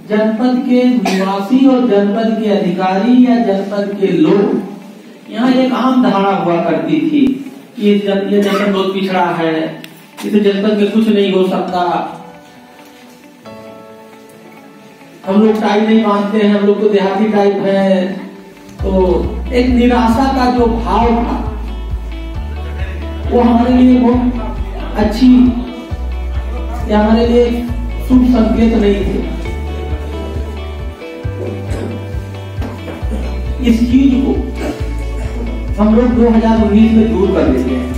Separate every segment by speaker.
Speaker 1: जनपद के निवासी और जनपद के अधिकारी या जनपद के लोग, यहाँ एक आम धारणा हुआ करती थी कि ये जनपद बहुत पिछड़ा है, इस जनपद में कुछ नहीं हो सकता, हम लोग टाई नहीं मानते हैं, हम लोग तो देहाती टाइप है। तो एक निराशा का जो भाव था वो हमारे लिए बहुत अच्छी या हमारे लिए शुभ संकेत नहीं थे। इस चीज को हम लोग 2019 में दूर कर देते हैं।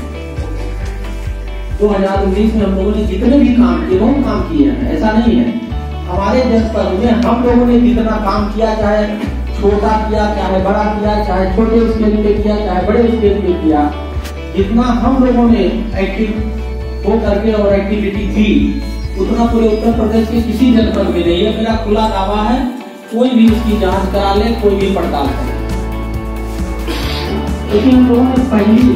Speaker 1: 2019 में हम लोगों ने जितने भी काम किए, बहुत काम किए हैं, ऐसा नहीं है। हमारे जनपद में हम लोगों ने जितना काम किया, चाहे छोटा किया, चाहे बड़ा किया, चाहे छोटे स्केल पे किया, चाहे बड़े स्केल पे किया, जितना हम लोगों ने एक्टिव हो करके और एक्टिविटी की, उतना पूरे उत्तर प्रदेश के किसी जनपद में नहीं है। मेरा खुला दावा है, कोई भी इसकी जांच करा ले, कोई भी पड़ताल करे। लेकिन हम लोगों ने पहली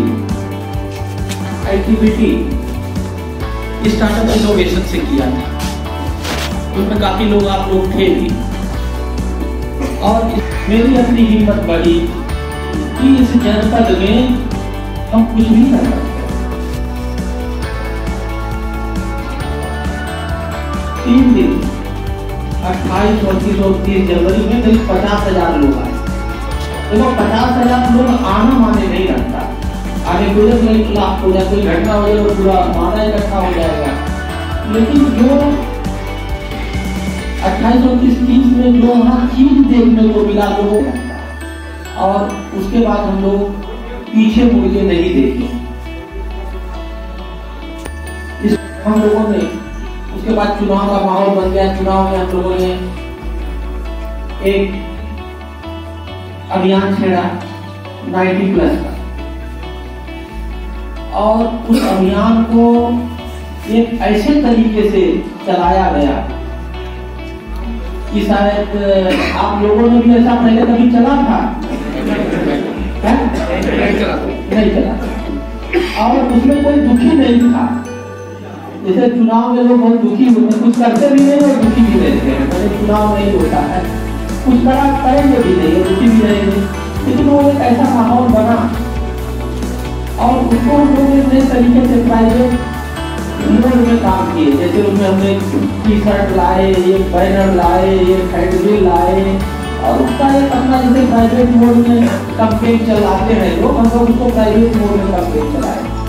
Speaker 1: एक्टिविटी स्टार्टअप इनोवेशन से किया था, उसमें काफी लोग आप लोग थे भी, और मेरी अपनी हिम्मत बढ़ी कि इस जनपद में हम कुछ भी कर सकते। 3 दिन 28, 29 और 30 जनवरी में करीब 50,000 लोग आए। देखो 50,000 लोग आना माने नहीं रखता, आगे कोई लाख हो जाए, कोई घटना हो जाए तो पूरा माना इकट्ठा हो जाएगा। लेकिन जो 28 और 30 में जो वहाँ चीज देखने को मिला लोगों को, और उसके बाद हम लोग पीछे मुड़ के नहीं देखे। हम लोगों ने उसके बाद चुनाव का माहौल बन गया। चुनाव में हम लोगों ने एक अभियान छेड़ा 90+ का, और उस अभियान को एक ऐसे तरीके से चलाया गया कि शायद आप लोगों ने भी ऐसा पहले कभी चला था? नहीं चला। और उसमें कोई दुखी नहीं था। जैसे चुनाव में लोग बहुत दुखी होते हैं, कुछ करते भी नहीं और दुखी भी रहते हैं। पहले चुनाव नहीं होता है, कुछ करेंगे भी नहीं और दुखी भी रहेंगे। लेकिन वो एक ऐसा माहौल बना, और उसको हम लोग नए तरीके से प्राइवेट में काम किए। जैसे उसमें हमने टी-शर्ट लाए, ये बैनर लाए, ये हैंडबिल लाए, और उसका एक अपना जैसे प्राइवेट मोड में कैंपेन चलाते हैं लोग, हम लोग उसको प्राइवेट मोड में कैंपेन चलाए।